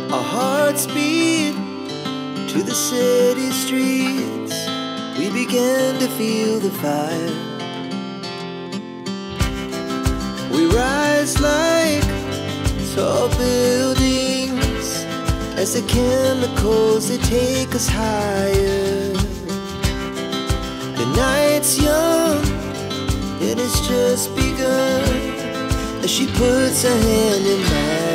Our hearts beat to the city streets. We began to feel the fire. We rise like tall buildings as the chemicals, they take us higher. The night's young, it has just begun as she puts her hand in mine.